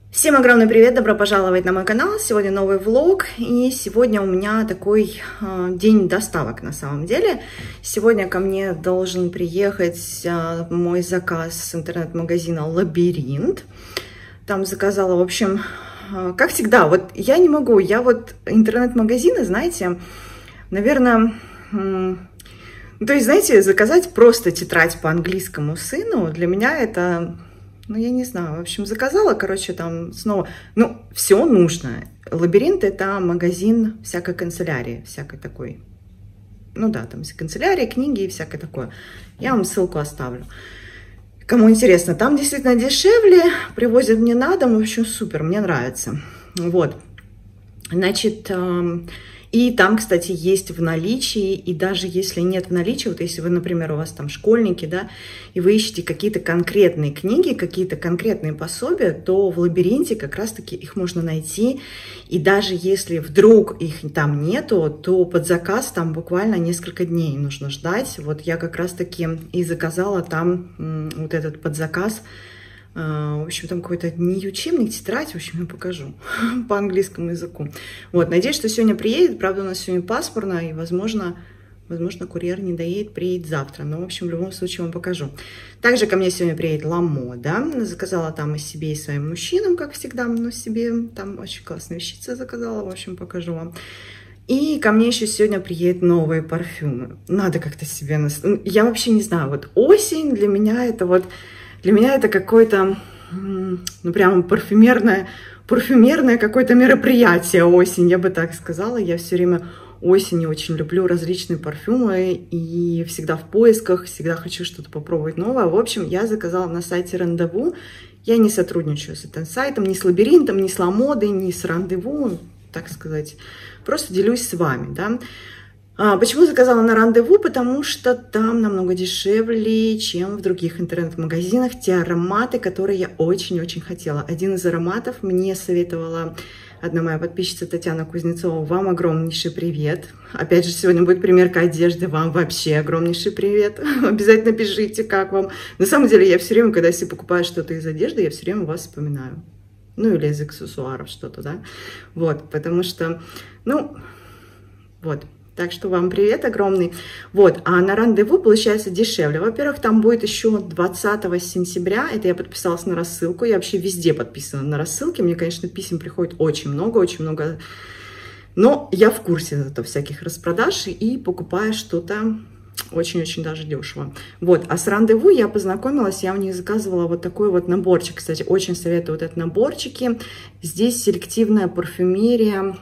Всем огромный привет, добро пожаловать на мой канал. Сегодня новый влог, и сегодня у меня такой день доставок на самом деле. Сегодня ко мне должен приехать мой заказ с интернет-магазина Лабиринт. Там заказала, в общем, как всегда, вот я не могу, я вот интернет-магазины, знаете, наверное, то есть, знаете, заказать просто тетрадь по английскому сыну, для меня это... Ну, я не знаю, в общем, заказала, короче, там снова, ну, все нужно. Лабиринт — это магазин всякой канцелярии, всякой такой, ну да, там канцелярия, книги и всякое такое. Я вам ссылку оставлю. Кому интересно, там действительно дешевле, привозят мне на дом, в общем, супер, мне нравится. Вот, значит... И там, кстати, есть в наличии, и даже если нет в наличии, вот если вы, например, у вас там школьники, да, и вы ищете какие-то конкретные книги, какие-то конкретные пособия, то в Лабиринте как раз-таки их можно найти. И даже если вдруг их там нету, то под заказ там буквально несколько дней нужно ждать. Вот я как раз-таки и заказала там вот этот подзаказ. В общем, там какой-то не учебник, тетрадь, в общем, я покажу по английскому языку. Вот, надеюсь, что сегодня приедет, правда, у нас сегодня пасмурно, и, возможно, курьер не доедет, приедет завтра, но, в общем, в любом случае вам покажу. Также ко мне сегодня приедет Ламода, заказала там и себе, и своим мужчинам, как всегда, но себе там очень классные вещицы заказала, в общем, покажу вам. И ко мне еще сегодня приедут новые парфюмы. Надо как-то себе... Я вообще не знаю, вот осень для меня это вот... Для меня это какое-то, ну, прям парфюмерное какое-то мероприятие осень, я бы так сказала. Я все время осенью очень люблю различные парфюмы и всегда в поисках, всегда хочу что-то попробовать новое. В общем, я заказала на сайте Рандеву. Я не сотрудничаю с этим сайтом, ни с Лабиринтом, ни с Ламодой, ни с Рандеву, так сказать. Просто делюсь с вами, да. Почему заказала на Рандеву? Потому что там намного дешевле, чем в других интернет-магазинах, те ароматы, которые я очень-очень хотела. Один из ароматов мне советовала одна моя подписчица Татьяна Кузнецова. Вам огромнейший привет. Опять же, сегодня будет примерка одежды. Вам вообще огромнейший привет. Обязательно пишите, как вам. На самом деле, я все время, когда себе покупаю что-то из одежды, я все время вас вспоминаю. Ну, или из аксессуаров что-то, да. Вот, потому что, ну, вот. Так что вам привет огромный. Вот, а на Рандеву получается дешевле. Во-первых, там будет еще 20 сентября. Это я подписалась на рассылку. Я вообще везде подписана на рассылки. Мне, конечно, писем приходит очень много. Но я в курсе зато всяких распродаж и покупаю что-то очень-очень даже дешево. Вот, а с Рандеву я познакомилась, я у них заказывала вот такой вот наборчик. Кстати, очень советую вот этот наборчики. Здесь селективная парфюмерия,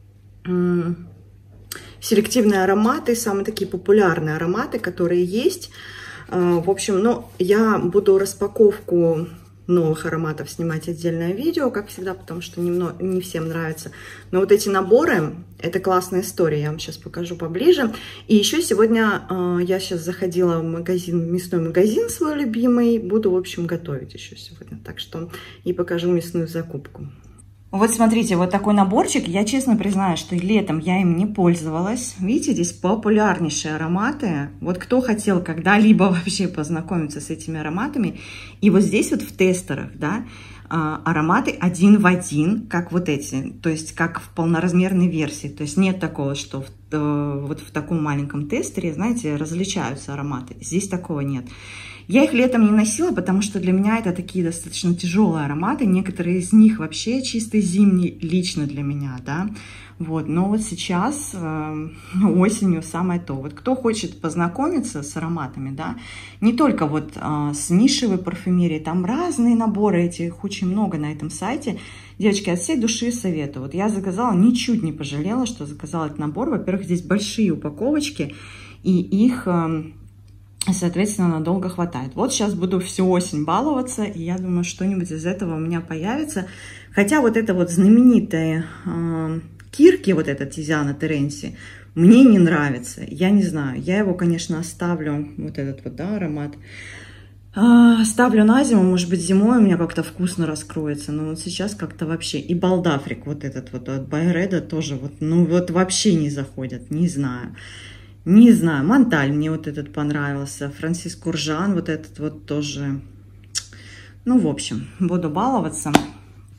селективные ароматы, самые такие популярные ароматы, которые есть. В общем, ну, я буду распаковку новых ароматов снимать отдельное видео, как всегда, потому что не всем нравится. Но вот эти наборы, это классная история, я вам сейчас покажу поближе. И еще сегодня я сейчас заходила в магазин, мясной магазин свой любимый, буду, в общем, готовить еще сегодня. Так что и покажу мясную закупку. Вот смотрите, вот такой наборчик. Я честно признаю, что летом я им не пользовалась. Видите, здесь популярнейшие ароматы. Вот кто хотел когда-либо вообще познакомиться с этими ароматами. И вот здесь вот в тестерах, да, ароматы один в один, как вот эти. То есть как в полноразмерной версии. То есть нет такого, что вот в таком маленьком тестере, знаете, различаются ароматы. Здесь такого нет. Я их летом не носила, потому что для меня это такие достаточно тяжелые ароматы. Некоторые из них вообще чисто зимние, лично для меня, да. Вот, но вот сейчас осенью самое то. Вот кто хочет познакомиться с ароматами, да, не только вот с нишевой парфюмерией, там разные наборы, этих очень много на этом сайте. Девочки, от всей души советую. Вот я заказала, ничуть не пожалела, что заказала этот набор. Во-первых, здесь большие упаковочки, и их... соответственно, надолго хватает. Вот сейчас буду всю осень баловаться, и я думаю, что-нибудь из этого у меня появится. Хотя вот это вот знаменитая Кирки, вот эта Тизиана Теренси, мне не нравится. Я не знаю, я его, конечно, оставлю, вот этот вот, да, аромат. Ставлю на зиму, может быть, зимой у меня как-то вкусно раскроется, но вот сейчас как-то вообще. И Балдафрик, вот этот вот от Байреда тоже вот, ну вот вообще не заходят, не знаю. Не знаю, Монталь мне вот этот понравился, Франсис Куржан вот этот вот тоже. Ну, в общем, буду баловаться.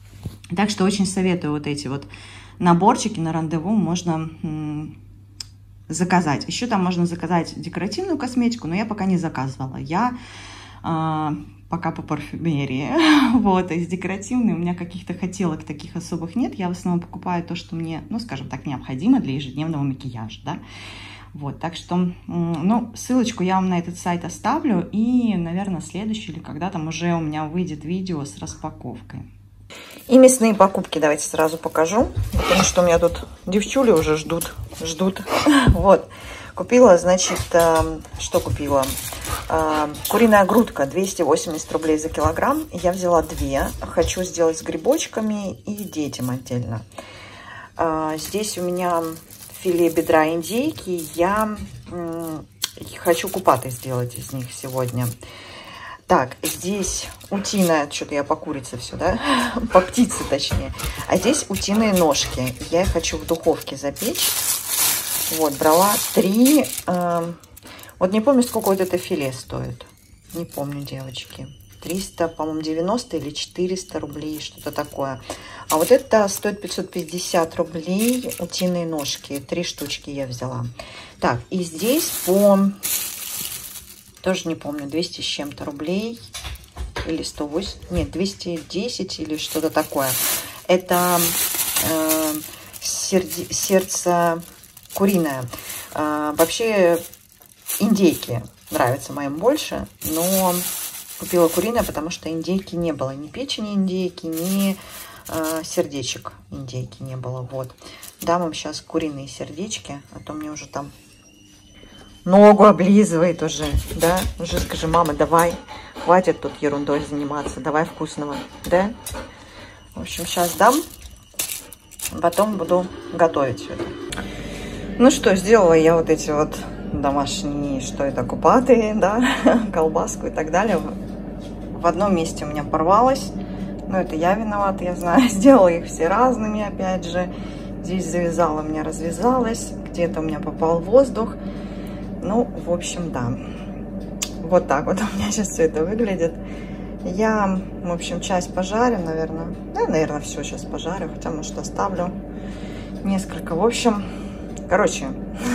Так что очень советую вот эти вот наборчики на рандеву можно заказать. Еще там можно заказать декоративную косметику, но я пока не заказывала. Я пока по парфюмерии. Вот, из декоративной у меня каких-то хотелок таких особых нет. Я в основном покупаю то, что мне, ну, скажем так, необходимо для ежедневного макияжа, да. Вот, так что, ну, ссылочку я вам на этот сайт оставлю. И, наверное, следующий или когда там уже у меня выйдет видео с распаковкой. И мясные покупки давайте сразу покажу, потому что у меня тут девчули уже ждут. Вот, купила, значит, что купила? Куриная грудка, 280 рублей за килограмм. Я взяла 2, хочу сделать с грибочками и детям отдельно. Здесь у меня филе бедра индейки, я хочу купаты сделать из них сегодня. Так, здесь утиная, что-то я по курице все, да? По птице точнее. А здесь утиные ножки. Я их хочу в духовке запечь. Вот, брала 3. Вот не помню, сколько вот это филе стоит. Не помню, девочки. 300, по-моему, 90 или 400 рублей, что-то такое. А вот это стоит 550 рублей, утиные ножки. 3 штучки я взяла. Так, и здесь по... Тоже не помню, 200 с чем-то рублей или 108, нет, 210 или что-то такое. Это сердце куриное. Вообще индейки нравятся моим больше, но купила куриное, потому что индейки не было. Ни печени индейки, ни сердечек индейки не было. Вот. Дам вам сейчас куриные сердечки, а то мне уже там... Ногу облизывает уже, да? Уже скажи, мама, давай, хватит тут ерундой заниматься, давай вкусного, да? В общем, сейчас дам, потом буду готовить все это. Ну что, сделала я вот эти вот домашние, что это, купаты, да, колбаску и так далее. В одном месте у меня порвалось, но это я виновата, я знаю. Сделала их все разными, опять же. Здесь завязала, у меня развязалась, где-то у меня попал воздух. Ну, в общем, да. Вот так вот у меня сейчас все это выглядит. Я, в общем, часть пожарю, наверное. Да, наверное, все сейчас пожарю. Хотя, может, оставлю несколько. В общем, короче,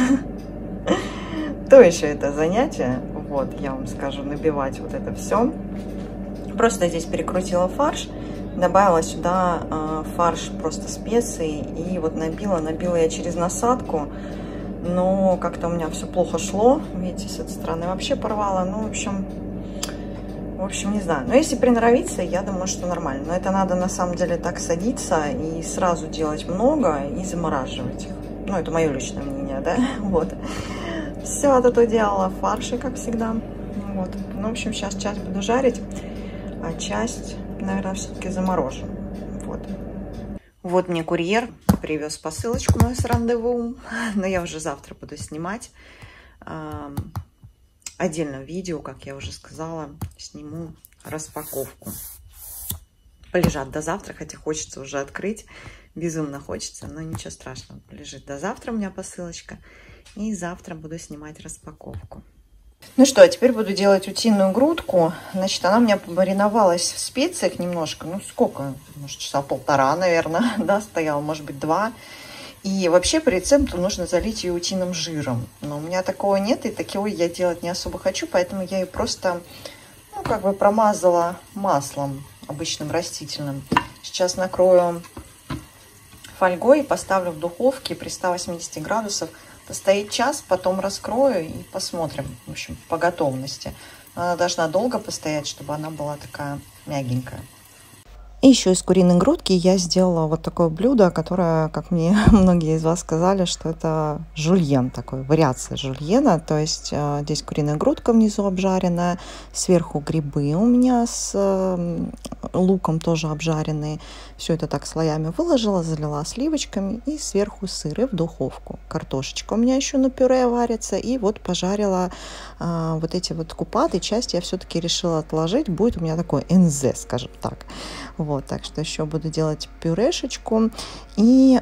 то еще это занятие. Вот, я вам скажу, набивать вот это все. Просто здесь перекрутила фарш. Добавила сюда фарш просто специи. И вот набила я через насадку. Но как-то у меня все плохо шло. Видите, с этой стороны вообще порвала. Ну, в общем, не знаю. Но если приноровиться, я думаю, что нормально. Но это надо на самом деле так садиться и сразу делать много и замораживать их. Ну, это мое личное мнение, да? Вот. Все вот это делала в фарше, как всегда. Вот. Ну, в общем, сейчас часть буду жарить, а часть, наверное, все-таки заморожу. Вот. Вот мне курьер привез посылочку мою с рандеву, но я уже завтра буду снимать. Отдельно видео, как я уже сказала, сниму распаковку. Полежат до завтра, хотя хочется уже открыть, безумно хочется, но ничего страшного. Полежит до завтра у меня посылочка, и завтра буду снимать распаковку. Ну что, а теперь буду делать утиную грудку. Значит, она у меня помариновалась в специях немножко. Ну, сколько? Может, часа полтора, наверное, да, стояла, может быть, 2. И вообще по рецепту нужно залить ее утиным жиром. Но у меня такого нет, и такого я делать не особо хочу, поэтому я ее просто, ну, как бы промазала маслом обычным растительным. Сейчас накрою фольгой и поставлю в духовке при 180 градусов. Постоит час, потом раскрою и посмотрим, в общем, по готовности. Она должна долго постоять, чтобы она была такая мягенькая. И еще из куриной грудки я сделала вот такое блюдо, которое, как мне многие из вас сказали, что это жульен, такой вариация жульена. То есть здесь куриная грудка внизу обжаренная, сверху грибы у меня с луком тоже обжаренные. Все это так слоями выложила, залила сливочками и сверху сыр и в духовку. Картошечка у меня еще на пюре варится. И вот пожарила вот эти вот купаты. Часть я все-таки решила отложить. Будет у меня такой НЗ, скажем так. Вот. Вот, так что еще буду делать пюрешечку. И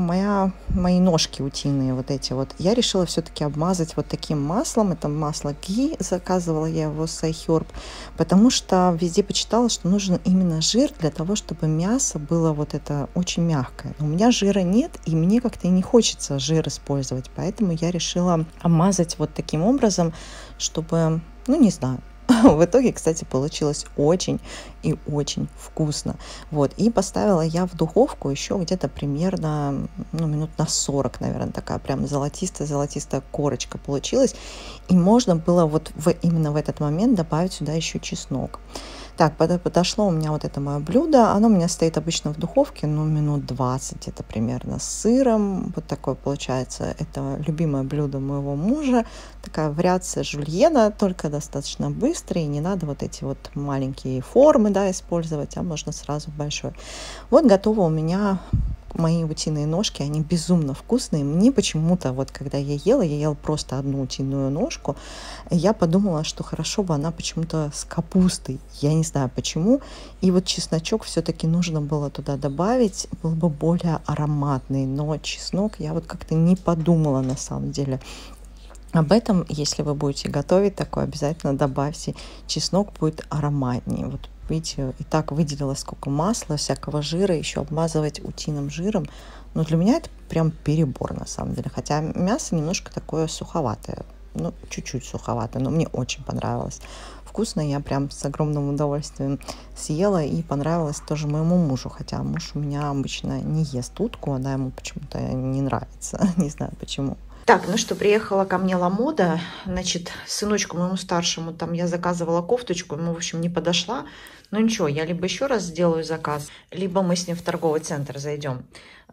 мои ножки утиные вот эти вот, я решила все-таки обмазать вот таким маслом. Это масло ги, заказывала я его с iHerb, потому что везде почитала, что нужен именно жир для того, чтобы мясо было вот это очень мягкое. Но у меня жира нет, и мне как-то и не хочется жир использовать, поэтому я решила обмазать вот таким образом, чтобы, ну не знаю, в итоге, кстати, получилось очень и очень вкусно. Вот. И поставила я в духовку еще где-то примерно, ну, минут на 40, наверное, такая прям золотистая корочка получилась. И можно было вот именно в этот момент добавить сюда еще чеснок. Так, подошло у меня вот это мое блюдо. Оно у меня стоит обычно в духовке, ну, минут 20 это примерно, с сыром. Вот такое получается. Это любимое блюдо моего мужа. Такая вариация жульена, только достаточно быстрая. И не надо вот эти вот маленькие формы, да, использовать, а можно сразу большой. Вот готово у меня мои утиные ножки, они безумно вкусные. Мне почему-то, вот когда я ела просто одну утиную ножку, я подумала, что хорошо бы она почему-то с капустой. Я не знаю почему. И вот чесночок все-таки нужно было туда добавить, был бы более ароматный. Но чеснок я вот как-то не подумала на самом деле об этом. Если вы будете готовить такое, обязательно добавьте. Чеснок будет ароматнее. Вот видите, и так выделилось сколько масла, всякого жира, еще обмазывать утиным жиром. Но для меня это прям перебор на самом деле. Хотя мясо немножко такое суховатое. Ну, чуть-чуть суховатое, но мне очень понравилось. Вкусно, я прям с огромным удовольствием съела, и понравилось тоже моему мужу. Хотя муж у меня обычно не ест утку, она ему почему-то не нравится. Не знаю почему. Так, ну что, приехала ко мне Ламода, значит, сыночку моему старшему, там я заказывала кофточку, ему, в общем, не подошла. Ну ничего, я либо еще раз сделаю заказ, либо мы с ним в торговый центр зайдем.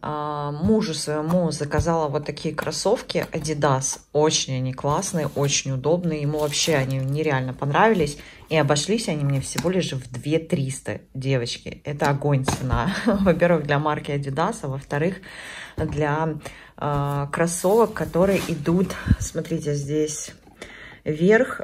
Мужу своему заказала вот такие кроссовки Adidas, очень они классные, очень удобные, ему вообще они нереально понравились. И обошлись они мне всего лишь в 2300, девочки. Это огонь цена. Во-первых, для марки Adidas, а во-вторых, для кроссовок, которые идут, смотрите, здесь вверх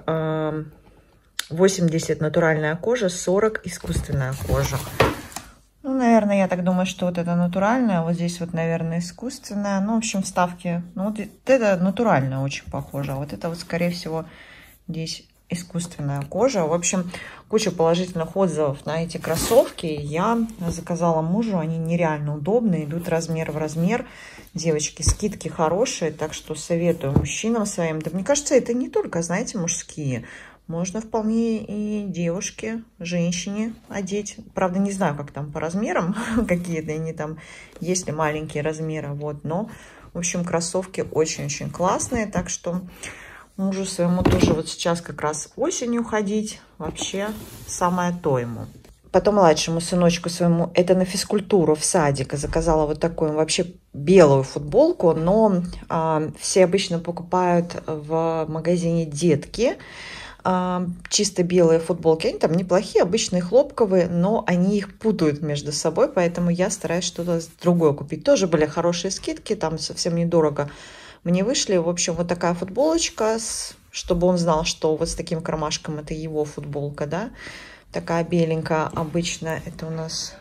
80 натуральная кожа, 40 искусственная кожа. Ну, наверное, я так думаю, что вот это натуральная, вот здесь вот, наверное, искусственная. Ну, в общем, вставки, ну, вот это натуральная очень похоже, а вот это вот, скорее всего, здесь искусственная кожа. В общем, куча положительных отзывов на эти кроссовки. Я заказала мужу, они нереально удобные, идут размер в размер. Девочки, скидки хорошие, так что советую мужчинам своим. Да мне кажется, это не только, знаете, мужские. Можно вполне и девушке, женщине одеть. Правда, не знаю, как там по размерам, какие-то они там, есть ли маленькие размеры. Вот, но, в общем, кроссовки очень-очень классные. Так что мужу своему тоже вот сейчас как раз осенью ходить. Вообще самое то ему. Потом младшему сыночку своему, это на физкультуру в садик, заказала вот такую вообще белую футболку, но все обычно покупают в магазине детки чисто белые футболки. Они там неплохие, обычные хлопковые, но они их путают между собой, поэтому я стараюсь что-то другое купить. Тоже были хорошие скидки, там совсем недорого мне вышли. В общем, вот такая футболочка, чтобы он знал, что вот с таким кармашком это его футболка, да. Такая беленькая, обычно это у нас,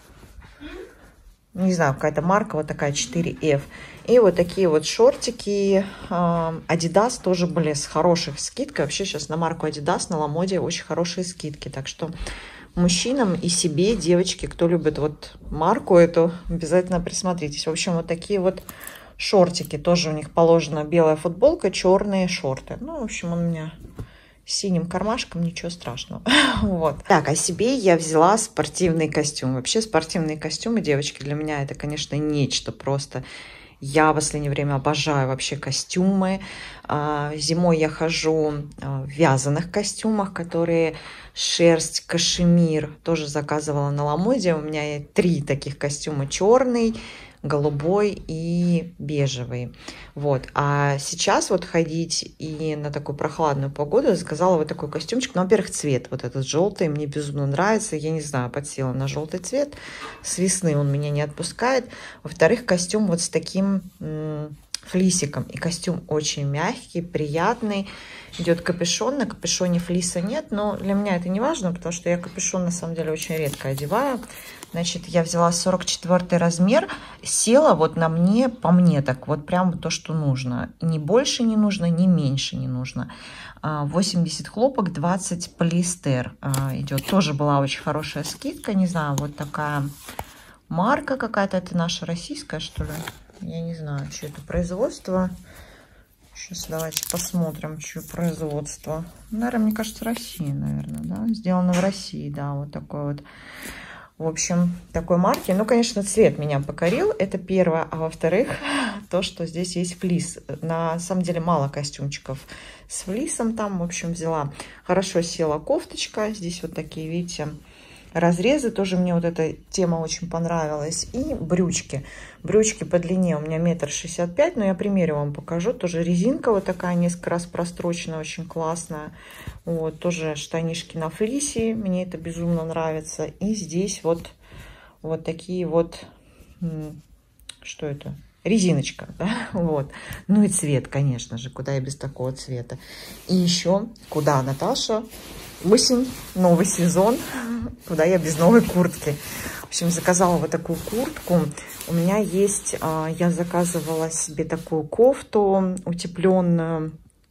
не знаю, какая-то марка, вот такая 4F. И вот такие вот шортики Adidas тоже были с хороших скидкой. Вообще сейчас на марку Adidas, на Ламоде очень хорошие скидки. Так что мужчинам и себе, девочки, кто любит вот марку эту, обязательно присмотритесь. В общем, вот такие вот шортики. Тоже у них положена белая футболка, черные шорты. Ну, в общем, он у меня с синим кармашком, ничего страшного. Вот. Так, а себе я взяла спортивный костюм. Вообще спортивные костюмы, девочки, для меня это, конечно, нечто просто. Я в последнее время обожаю вообще костюмы. Зимой я хожу в вязаных костюмах, которые шерсть, кашемир. Тоже заказывала на Ламоде. У меня 3 таких костюма. Черный, голубой и бежевый. Вот. А сейчас вот ходить и на такую прохладную погоду заказала вот такой костюмчик. Ну, во-первых, цвет вот этот желтый мне безумно нравится. Я не знаю, подсела на желтый цвет. С весны он меня не отпускает. Во-вторых, костюм вот с таким флисиком. И костюм очень мягкий, приятный. Идет капюшон. На капюшоне флиса нет, но для меня это не важно, потому что я капюшон на самом деле очень редко одеваю. Значит, я взяла 44 размер. Села вот на мне, по мне так, вот прям то, что нужно. Ни больше не нужно, ни меньше не нужно. 80 хлопок, 20 полиэстер идет. Тоже была очень хорошая скидка. Не знаю, вот такая марка какая-то. Это наша российская, что ли? Я не знаю, что это производство. Сейчас давайте посмотрим, что производство. Наверное, мне кажется, Россия, наверное, да? Сделано в России, да, вот такой вот. В общем, такой марки. Ну, конечно, цвет меня покорил. Это первое. А во-вторых, то, что здесь есть флис. На самом деле мало костюмчиков с флисом там. В общем, взяла. Хорошо села кофточка. Здесь вот такие, видите, разрезы. Тоже мне вот эта тема очень понравилась. И брючки. Брючки по длине у меня 1,65 м. Но я примерю вам покажу. Тоже резинка вот такая, несколько раз простроченная. Очень классная. Вот, тоже штанишки на флисе. Мне это безумно нравится. И здесь вот такие вот... Что это? Резиночка, да? Вот. Ну и цвет, конечно же. Куда я без такого цвета. И еще, куда, Наташа? Осень, новый сезон. Куда я без новой куртки? В общем, заказала вот такую куртку. У меня есть... Я заказывала себе такую кофту утепленную.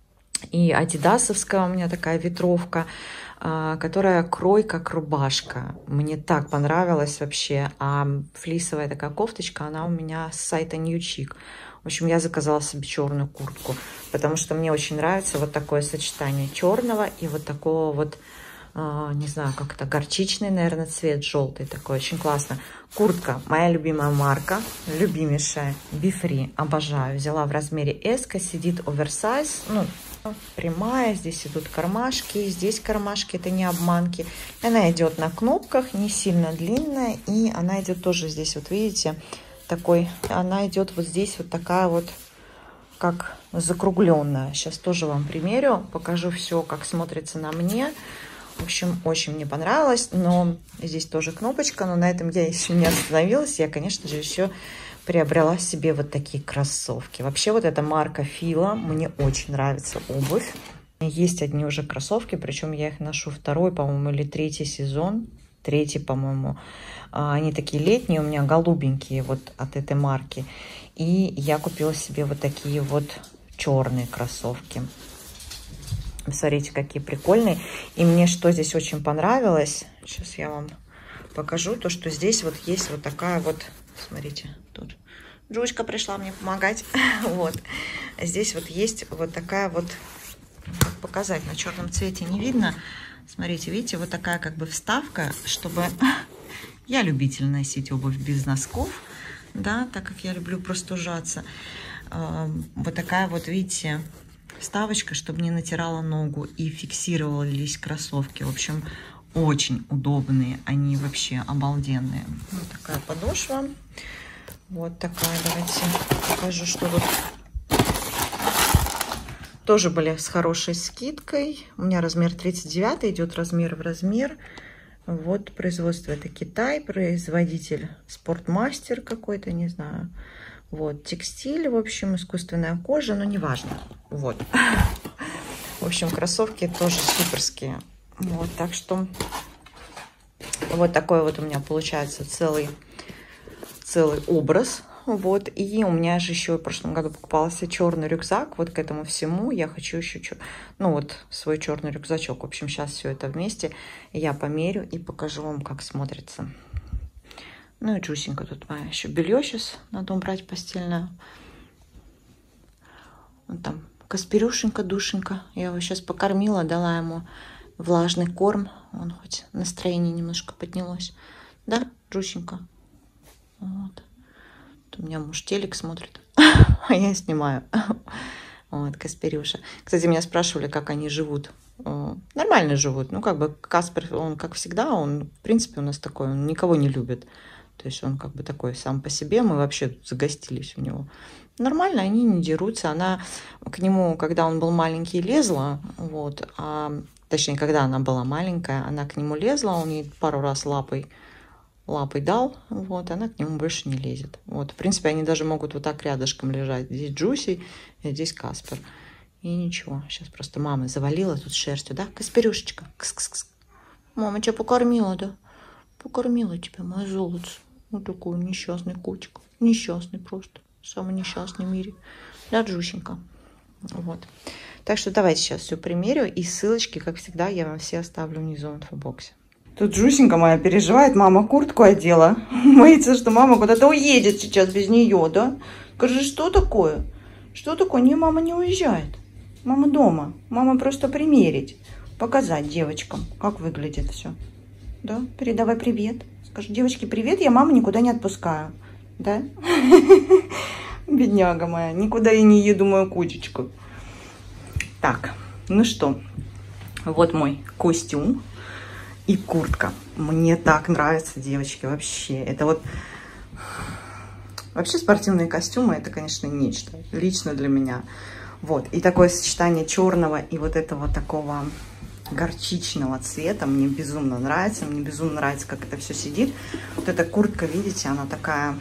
И адидасовская у меня такая ветровка, которая крой как рубашка. Мне так понравилось вообще. А флисовая такая кофточка, она у меня с сайта New Chic. В общем, я заказала себе черную куртку, потому что мне очень нравится вот такое сочетание черного и вот такого вот, не знаю, как это, горчичный, наверное, цвет, желтый такой. Очень классно. Куртка, моя любимая марка, любимейшая, Be-Free, обожаю. Взяла в размере S, сидит оверсайз, ну, прямая, здесь идут кармашки, здесь кармашки, это не обманки. Она идет на кнопках, не сильно длинная, и она идет тоже здесь, вот видите, такой, она идет вот здесь вот такая вот, как закругленная. Сейчас тоже вам примерю, покажу все, как смотрится на мне. В общем, очень мне понравилось, но здесь тоже кнопочка, но на этом я еще не остановилась. Я, конечно же, еще приобрела себе вот такие кроссовки. Вообще вот эта марка Fila, мне очень нравится обувь. Есть одни уже кроссовки, причем я их ношу второй, по-моему, или третий сезон. Третий, по-моему. Они такие летние, у меня голубенькие вот от этой марки. И я купила себе вот такие вот черные кроссовки. Смотрите, какие прикольные. И мне что здесь очень понравилось. Сейчас я вам покажу. То, что здесь вот есть вот такая вот... Смотрите, тут Джучка пришла мне помогать. Вот. Здесь вот есть вот такая вот... Как показать? На черном цвете не видно. Смотрите, видите, вот такая как бы вставка, чтобы... Я любитель носить обувь без носков. Да, так как я люблю простужаться. Вот такая вот, видите... вставочка, чтобы не натирала ногу и фиксировались кроссовки. В общем, очень удобные. Они вообще обалденные. Вот такая подошва. Вот такая. Давайте покажу, что тут. Тоже были с хорошей скидкой. У меня размер 39. Идет размер в размер. Вот производство это Китай. Производитель Спортмастер какой-то, не знаю. Вот, текстиль, в общем, искусственная кожа, но неважно. Вот. В общем, кроссовки тоже суперские. Вот, так что вот такой вот у меня получается целый образ. Вот, и у меня же еще в прошлом году покупался черный рюкзак. Вот к этому всему я хочу еще, ну вот, свой черный рюкзачок. В общем, сейчас все это вместе я померю и покажу вам, как смотрится. Ну и Джусенька тут моя. Еще белье сейчас надо убрать постельное. Вот там Касперюшенька, душенька. Я его сейчас покормила, дала ему влажный корм. Он хоть настроение немножко поднялось. Да, Джусенька? Вот. Тут у меня муж телек смотрит, а я снимаю. Вот, Касперюша. Кстати, меня спрашивали, как они живут. Нормально живут. Ну, как бы Каспер, он, как всегда, он, в принципе, у нас такой, он никого не любит. То есть он как бы такой сам по себе. Мы вообще тут загостились у него. Нормально, они не дерутся. Она к нему, когда он был маленький, лезла. Вот, точнее, когда она была маленькая, она к нему лезла. Он ей пару раз лапой лапой дал, вот, она к нему больше не лезет. Вот, в принципе, они даже могут вот так рядышком лежать. Здесь Джуси, и здесь Каспер. И ничего, сейчас просто мама завалила тут шерстью, да? Касперюшечка, кс-кс-кс. Мама тебя покормила, да? Покормила тебя, моя золото. Вот такой несчастный котик. Несчастный просто. Самый несчастный в мире. Да, Джусенька? Вот. Так что давайте сейчас все примерю. И ссылочки, как всегда, я вам все оставлю внизу в инфобоксе. Тут Джусенька моя переживает. Мама куртку одела. Боится, что мама куда-то уедет сейчас без нее, да? Скажи, что такое? Что такое? Не, мама не уезжает. Мама дома. Мама просто примерить. Показать девочкам, как выглядит все. Да? Передавай привет. Скажи, девочки, привет, я маму никуда не отпускаю. Да? Бедняга моя. Никуда я не еду, мою кучечку. Так, ну что. Вот мой костюм и куртка. Мне так нравятся, девочки, вообще. Это вот... Вообще спортивные костюмы, это, конечно, нечто. Лично для меня. Вот. И такое сочетание черного и вот этого такого горчичного цвета мне безумно нравится. Мне безумно нравится, как это все сидит. Вот эта куртка, видите, она такая...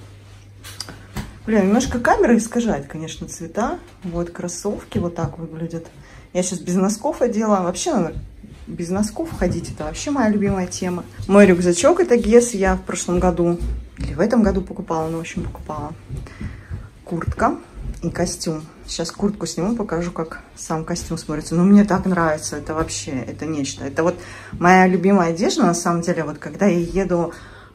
Блин, немножко камера искажает, конечно, цвета. Вот кроссовки вот так выглядят. Я сейчас без носков одела. Вообще надо без носков ходить. Это вообще моя любимая тема. Мой рюкзачок это Guess. Я в прошлом году или в этом году покупала. Ну, в общем, покупала. Куртка и костюм. Сейчас куртку сниму, покажу, как сам костюм смотрится. Но мне так нравится. Это вообще, это нечто. Это вот моя любимая одежда, на самом деле. Вот когда я еду,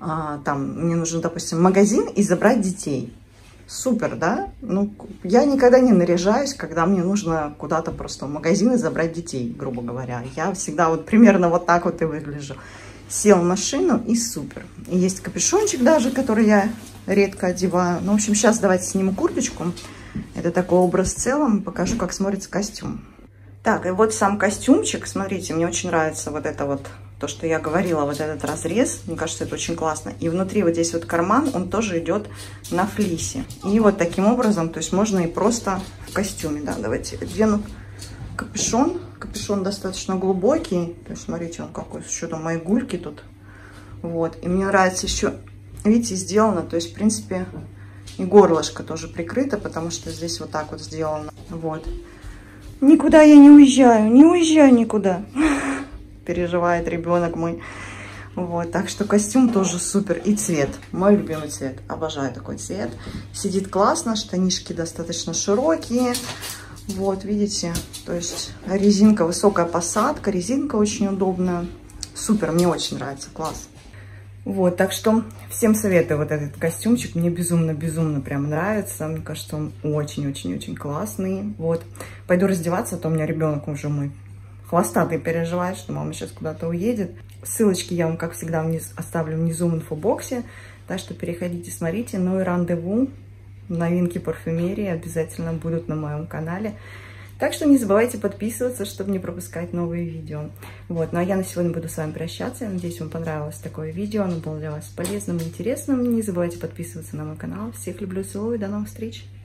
там, мне нужно, допустим, в магазин и забрать детей. Супер, да? Ну, я никогда не наряжаюсь, когда мне нужно куда-то просто в магазин и забрать детей, грубо говоря. Я всегда вот примерно вот так вот и выгляжу. Сел в машину и супер. И есть капюшончик даже, который я редко одеваю. Ну, в общем, сейчас давайте сниму курточку. Это такой образ в целом. Покажу, как смотрится костюм. Так, и вот сам костюмчик. Смотрите, мне очень нравится вот это вот, то, что я говорила, вот этот разрез. Мне кажется, это очень классно. И внутри вот здесь вот карман, он тоже идет на флисе. И вот таким образом, то есть можно и просто в костюме. Да, давайте одену капюшон. Капюшон достаточно глубокий. То есть смотрите, он какой, еще там мои гульки тут. Вот. И мне нравится еще, видите, сделано. То есть, в принципе, и горлышко тоже прикрыто, потому что здесь вот так вот сделано. Вот. Никуда я не уезжаю никуда. Переживает ребенок мой. Вот, так что костюм тоже супер. И цвет, мой любимый цвет. Обожаю такой цвет. Сидит классно, штанишки достаточно широкие. Вот, видите, то есть резинка, высокая посадка, резинка очень удобная. Супер, мне очень нравится, класс. Вот, так что всем советую вот этот костюмчик. Мне безумно прям нравится. Мне кажется, он очень-очень-очень классный. Вот, пойду раздеваться, а то у меня ребенок уже мой хвостатый переживает, что мама сейчас куда-то уедет. Ссылочки я вам, как всегда, оставлю внизу в инфобоксе. Так что переходите, смотрите. Ну и рандеву, новинки парфюмерии обязательно будут на моем канале. Так что не забывайте подписываться, чтобы не пропускать новые видео. Вот, ну а я на сегодня буду с вами прощаться. Я надеюсь, вам понравилось такое видео. Оно было для вас полезным и интересным. Не забывайте подписываться на мой канал. Всех люблю, целую. До новых встреч!